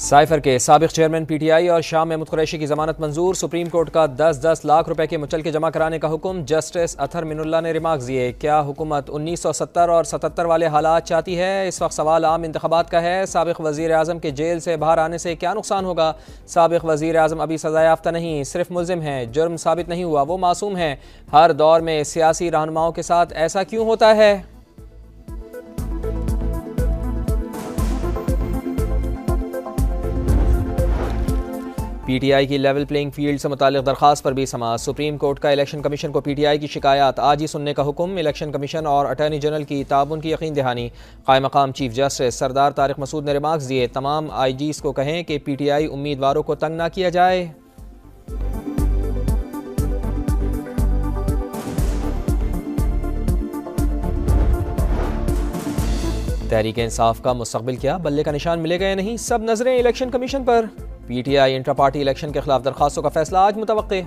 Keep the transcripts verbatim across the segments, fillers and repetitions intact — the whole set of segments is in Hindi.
साइफर के साबिक चेयरमैन पीटीआई और शाह महमूद कुरैशी की जमानत मंजूर। सुप्रीम कोर्ट का दस दस लाख रुपए के मुचलके जमा कराने का हुक्म। जस्टिस अथर मिनुल्लाह ने रिमार्क्स दिए। क्या हुकूमत उन्नीस सौ सत्तर और सतहत्तर वाले हालात चाहती है? इस वक्त सवाल आम इंतखाबात का है। साबिक वजीर आजम के जेल से बाहर आने से क्या नुकसान होगा? साबिक वजीर आजम अभी सजा याफ्ता नहीं, सिर्फ मुल्जिम है। जुर्म साबित नहीं हुआ, वो मासूम है। हर दौर में सियासी रहनुमाओं के साथ ऐसा क्यों होता है? पीटीआई की लेवल प्लेइंग फील्ड से मुताल्लिक दरखास्त पर भी समाअत। सुप्रीम कोर्ट का इलेक्शन कमीशन को पीटीआई की शिकायत आज ही सुनने का हुक्म। इलेक्शन कमीशन और अटॉर्नी जनरल की ताउन की यकीन दहानी। कायम मकाम चीफ जस्टिस सरदार तारिक मसूद ने रिमार्क्स दिए। तमाम आई जीज़ को कहें कि पीटीआई उम्मीदवारों को तंग ना किया जाए। तहरीक इंसाफ का मुस्तकबिल क्या? बल्ले का निशान मिलेगा या नहीं? सब नजरें इलेक्शन कमीशन पर। पीटीआई इंट्रा पार्टी इलेक्शन के खिलाफ दरखास्तों का फैसला आज मुतवक्के।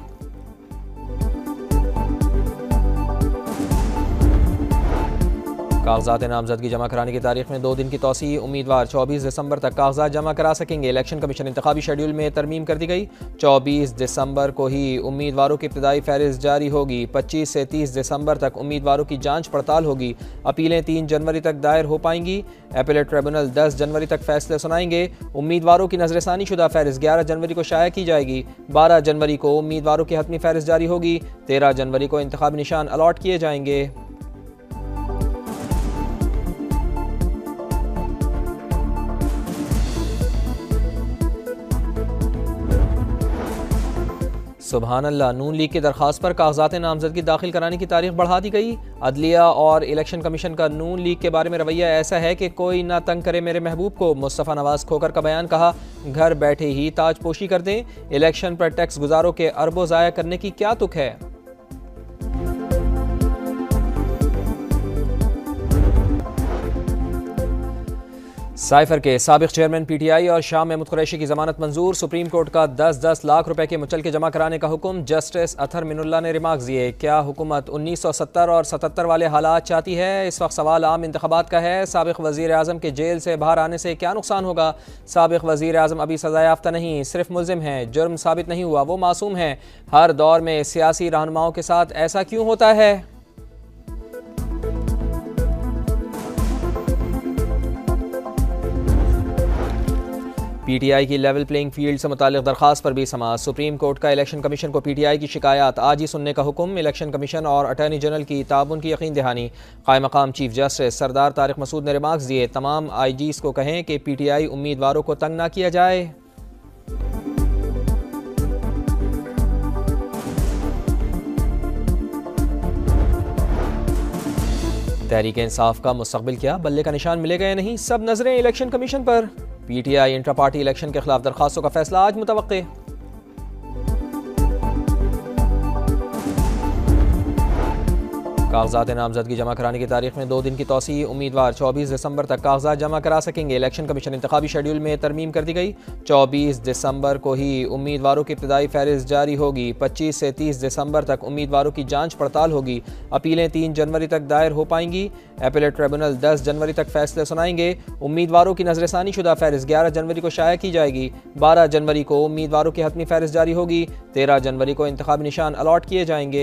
कागजात नामजदगी जमा कराने की तारीख में दो दिन की तोसी। उम्मीदवार चौबीस दिसंबर तक कागजात जमा करा सकेंगे। इलेक्शन कमीशन इंतखाबी शेड्यूल में तरमीम कर दी गई। चौबीस दिसंबर को ही उम्मीदवारों की इब्तदाई फहरिस्त जारी होगी। पच्चीस से तीस दिसंबर तक उम्मीदवारों की जांच पड़ताल होगी। अपीलें तीन जनवरी तक दायर हो पाएंगी। एपेलेट ट्रिब्यूनल दस जनवरी तक फैसले सुनाएंगे। उम्मीदवारों की नजरसानी शुदा फहरिस्त ग्यारह जनवरी को शाया की जाएगी। बारह जनवरी को उम्मीदवारों की हतमी फहरिस्त जारी होगी। तेरह जनवरी को इंतखाबी निशान अलॉट किए जाएंगे। सुबहान अल्लाह। नून लीग की दरखास्त पर कागजात नामजदगी दाखिल कराने की तारीख बढ़ा दी गई। अदलिया और इलेक्शन कमीशन का नून लीग के बारे में रवैया ऐसा है कि कोई ना तंग करे मेरे महबूब को। मुस्तफ़ा नवाज खोकर का बयान। कहा घर बैठे ही ताजपोशी कर दें। इलेक्शन पर टैक्स गुजारों के अरबों ज़ाया करने की क्या तुक है? साइफर के साबिक चेयरमैन पीटीआई और शाह महमूद कुरैशी की जमानत मंजूर। सुप्रीम कोर्ट का दस दस लाख रुपए के मुचलके जमा कराने का हुक्म। जस्टिस अथर मिनुल्लाह ने रिमार्क्स दिए। क्या हुकूमत उन्नीस सौ सत्तर और सतहत्तर वाले हालात चाहती है? इस वक्त सवाल आम इंतखाबात का है। साबिक वजीर आजम के जेल से बाहर आने से क्या नुकसान होगा? साबिक वजीर आजम अभी सजा याफ्ता नहीं, सिर्फ मुल्जिम है। जुर्म साबित नहीं हुआ, वो मासूम है। हर दौर में सियासी रहनुमाओं के साथ ऐसा क्यों होता है? पीटीआई की लेवल प्लेइंग फील्ड से मुताल्लिक दरखास्त पर भी समाअत। सुप्रीम कोर्ट का इलेक्शन कमीशन को पीटीआई की शिकायत आज ही सुनने का हुक्म। इलेक्शन कमीशन और अटॉर्नी जनरल की ताउन की यकीन दहानी। कायम मकाम चीफ जस्टिस सरदार तारिक मसूद ने रिमार्क्स दिए। तमाम आई जीज़ को कहें कि पीटीआई उम्मीदवारों को तंग ना किया जाए। तहरीक इंसाफ का मुस्तकबिल क्या? बल्ले का निशान मिलेगा या नहीं? सब नजरें इलेक्शन कमीशन पर। पीटीआई इंट्रा पार्टी इलेक्शन के खिलाफ दरखास्तों का फैसला आज मुतवक्के। कागजात नामजदगी जमा कराने की तारीख में दो दिन की तोसी। उम्मीदवार चौबीस दिसंबर तक कागजात जमा करा सकेंगे। इलेक्शन कमीशन इंतखाबी शेड्यूल में तरमीम कर दी गई। चौबीस दिसंबर को ही उम्मीदवारों की इब्तदाई फहरिस्त जारी होगी। पच्चीस से तीस दिसंबर तक उम्मीदवारों की जांच पड़ताल होगी। अपीलें तीन जनवरी तक दायर हो पाएंगी। एपेलेट ट्रिब्यूनल दस जनवरी तक फैसले सुनाएंगे। उम्मीदवारों की नजरसानी शुदा फहरिस्त ग्यारह जनवरी को शाया की जाएगी। बारह जनवरी को उम्मीदवारों की हतमी फहरिस्त जारी होगी। तेरह जनवरी को इंतखाबी निशान अलॉट किए जाएंगे।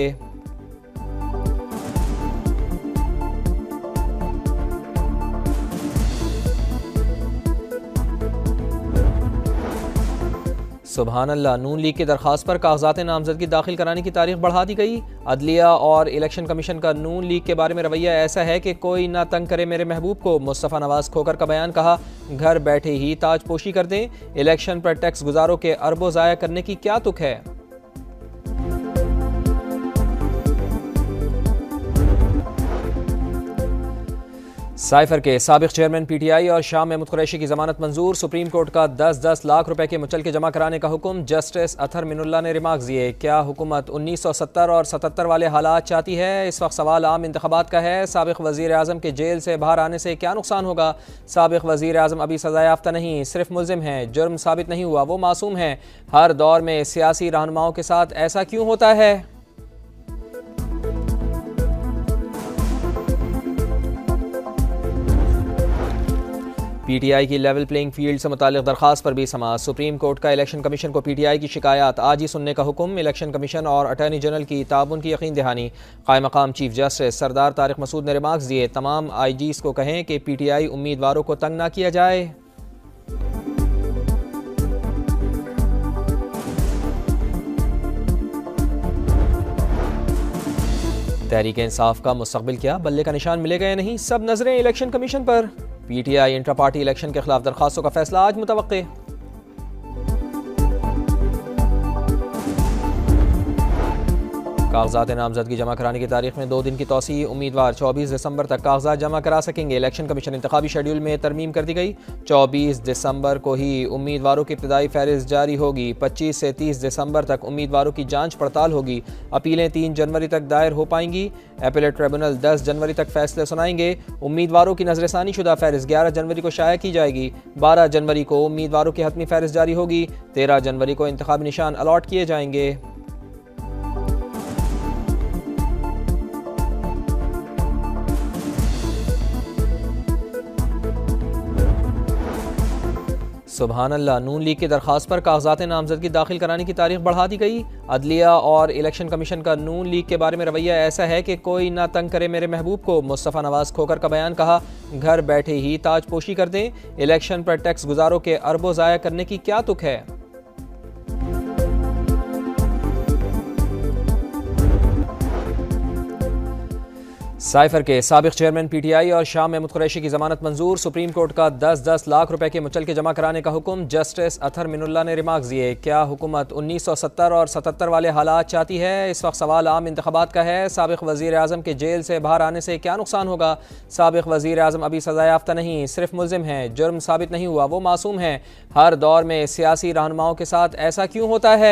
सुबहान अल्लाह। नून लीग की दरखास्त पर कागजात नामजदगी दाखिल कराने की तारीख बढ़ा दी गई। अदलिया और इलेक्शन कमीशन का नून लीग के बारे में रवैया ऐसा है कि कोई ना तंग करे मेरे महबूब को। मुस्तफ़ा नवाज खोकर का बयान। कहा घर बैठे ही ताजपोशी कर दें। इलेक्शन पर टैक्स गुजारों के अरबों ज़ाया करने की क्या तुक है? साइफर के साबिक चेयरमैन पीटीआई और शाह महमूद कुरैशी की जमानत मंजूर। सुप्रीम कोर्ट का दस दस लाख रुपए के मुचलके जमा कराने का हुक्म। जस्टिस अथर मिनुल्लाह ने रिमार्क्स दिए। क्या हुकूमत उन्नीस सौ सत्तर और सतहत्तर वाले हालात चाहती है? इस वक्त सवाल आम इंतखाबात का है। साबिक वजीर आजम के जेल से बाहर आने से क्या नुकसान होगा? साबिक वजीर आजम अभी सजा याफ्ता नहीं, सिर्फ मुल्जिम है। जुर्म साबित नहीं हुआ, वो मासूम है। हर दौर में सियासी रहनुमाओं के साथ ऐसा क्यों होता है? पी टी आई की लेवल प्लेइंग फील्ड से मुतालिक दरख्वास्त पर भी समाअत। सुप्रीम कोर्ट का इलेक्शन कमीशन को पी टी आई की शिकायत आज ही सुनने का हुक्म। इलेक्शन कमीशन और अटॉर्नी जनरल की ताउन की यकीन दहानी। कायम मकाम चीफ जस्टिस सरदार तारिक मसूद ने रिमार्क्स दिए। तमाम आई जीज़ को कहें कि पी टी आई उम्मीदवारों को तंग ना किया जाए। तहरीक इंसाफ का मुस्तकबिल क्या, बल्ले का निशान मिलेगा या नहीं, सब नजरें इलेक्शन कमीशन पर। P T I intra party election के खिलाफ दरखास्तों का फैसला आज मुतवक्के। कागजात नामजदगी जमा कराने की तारीख में दो दिन की तोसी। उम्मीदवार चौबीस दिसंबर तक कागजात जमा करा सकेंगे। इलेक्शन कमीशन इंतखाबी शेड्यूल में तरमीम कर दी गई। चौबीस दिसंबर को ही उम्मीदवारों की इब्तदाई फहरिस्त जारी होगी। पच्चीस से तीस दिसंबर तक उम्मीदवारों की जांच पड़ताल होगी। अपीलें तीन जनवरी तक दायर हो पाएंगी। एपेलेट ट्रिब्यूनल दस जनवरी तक फैसले सुनाएंगे। उम्मीदवारों की नजरसानी शुदा फहरिस्त ग्यारह जनवरी को शाया की जाएगी। बारह जनवरी को उम्मीदवारों की हतमी फहरिस्त जारी होगी। तेरह जनवरी को इंतखाबी निशान अलॉट किए जाएंगे। सुबहान अल्लाह, नून लीग की दरख्वास्त पर कागजात नामजदगी दाखिल कराने की तारीख बढ़ा दी गई। अदलिया और इलेक्शन कमीशन का नून लीग के बारे में रवैया ऐसा है कि कोई ना तंग करे मेरे महबूब को। मुस्तफ़ा नवाज खोकर का बयान। कहा घर बैठे ही ताजपोशी कर दें। इलेक्शन पर टैक्स गुजारों के अरबों ज़ाया करने की क्या तुक है। साइफर के साबिक चेयरमैन पी टी आई और शाह महमूद कुरैशी की जमानत मंजूर। सुप्रीम कोर्ट का दस दस लाख रुपए के मुचलके जमा कराने का हुक्म। जस्टिस अथर मिनुल्लाह ने रिमार्क्स दिए। क्या हुकूमत उन्नीस सौ सत्तर और सतहत्तर वाले हालात चाहती है? इस वक्त सवाल आम इंतखाबात का है। साबिक वजीर आजम के जेल से बाहर आने से क्या नुकसान होगा? साबिक वजीर आजम अभी सजा याफ्ता नहीं, सिर्फ मुल्जिम है। जुर्म साबित नहीं हुआ, वो मासूम है। हर दौर में सियासी रहनुमाओं के साथ ऐसा क्यों होता है?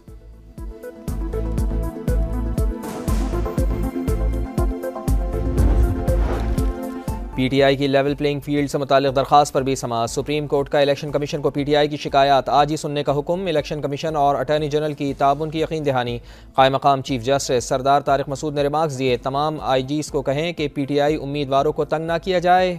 पी टी आई की लेवल प्लेइंग फील्ड से मुतालिक दरख्वास्त पर भी समाअत। सुप्रीम कोर्ट का इलेक्शन कमीशन को पी टी आई की शिकायत आज ही सुनने का हुक्म। इलेक्शन कमीशन और अटॉर्नी जनरल की ताउन की यकीन दहानी। कायम मकाम चीफ जस्टिस सरदार तारिक मसूद ने रिमार्क्स दिए। तमाम आई जीज़ को कहें कि पी टी आई उम्मीदवारों को तंग ना किया जाए।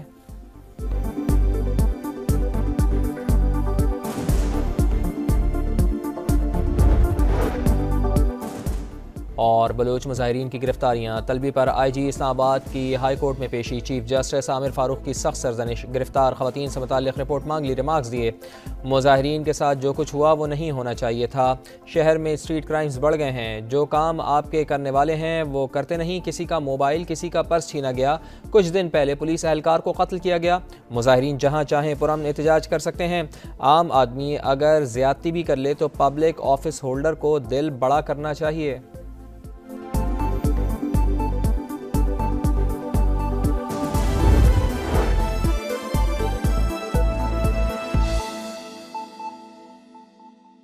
और बलोच मुजाहिरीन की गिरफ्तारियां। तलबी पर आई जी इस्लामाबाद की हाई कोर्ट में पेशी। चीफ जस्टिस आमिर फारूक की सख्त सरजनिश। गिरफ्तार खवातीन से मुताल्लिक़ रिपोर्ट मांग ली। रिमार्क्स दिए। मुजाहिरीन के साथ जो कुछ हुआ वो नहीं होना चाहिए था। शहर में स्ट्रीट क्राइम्स बढ़ गए हैं। जो काम आपके करने वाले हैं वो करते नहीं। किसी का मोबाइल, किसी का पर्स छीना गया। कुछ दिन पहले पुलिस एहलकार को कत्ल किया गया। मुजाहिरीन जहाँ चाहें पुरअमन एहतजाज कर सकते हैं। आम आदमी अगर ज्यादती भी कर ले तो पब्लिक ऑफिस होल्डर को दिल बड़ा करना चाहिए।